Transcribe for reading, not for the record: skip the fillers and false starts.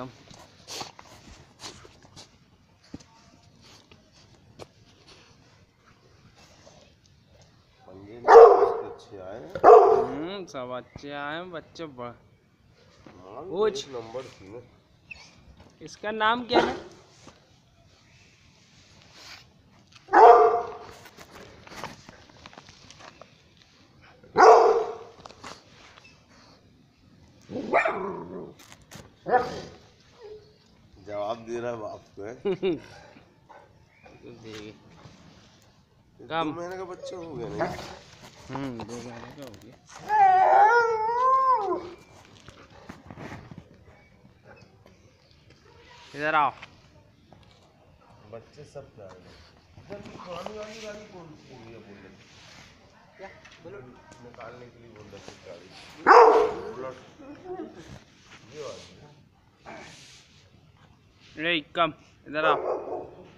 एकदम। सब अच्छे आए बच्चे। पूछ नंबर थी ना। इसका नाम क्या है? जवाब दे रहा है बाप को। कम 2 महीने का बच्चा हो गया नहीं? 2 महीने का हो गया। इधर आओ। बच्चे सब जा रहे हैं। पुरानी वाली गाड़ी कौन सी है बोल रहे? क्या बोलो? निकालने के लिए बोल रहे थे गाड़ी। ये वाली। कम इधर आओ।